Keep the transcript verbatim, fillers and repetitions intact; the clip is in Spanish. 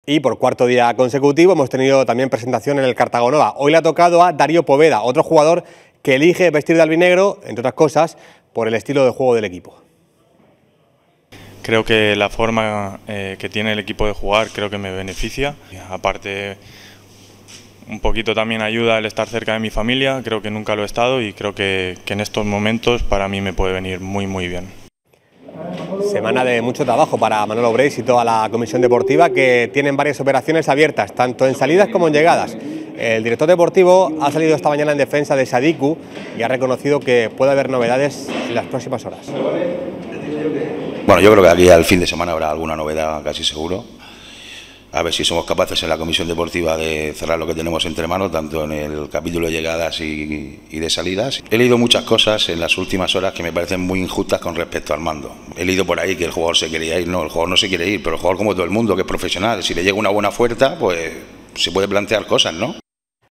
Y por cuarto día consecutivo hemos tenido también presentación en el Cartago Nova. Hoy le ha tocado a Darío Poveda, otro jugador que elige vestir de albinegro, entre otras cosas, por el estilo de juego del equipo. Creo que la forma eh, que tiene el equipo de jugar creo que me beneficia. Aparte, un poquito también ayuda el estar cerca de mi familia, creo que nunca lo he estado y creo que, que en estos momentos para mí me puede venir muy muy bien. Semana de mucho trabajo para Manolo Breis y toda la comisión deportiva, que tienen varias operaciones abiertas, tanto en salidas como en llegadas. El director deportivo ha salido esta mañana en defensa de Sadiku y ha reconocido que puede haber novedades en las próximas horas. Bueno, yo creo que aquí al fin de semana habrá alguna novedad, casi seguro. A ver si somos capaces en la comisión deportiva de cerrar lo que tenemos entre manos, tanto en el capítulo de llegadas y, y de salidas. He leído muchas cosas en las últimas horas que me parecen muy injustas con respecto al mando. He leído por ahí que el jugador se quería ir. No, el jugador no se quiere ir, pero el jugador, como todo el mundo, que es profesional, si le llega una buena oferta, pues se puede plantear cosas, ¿no?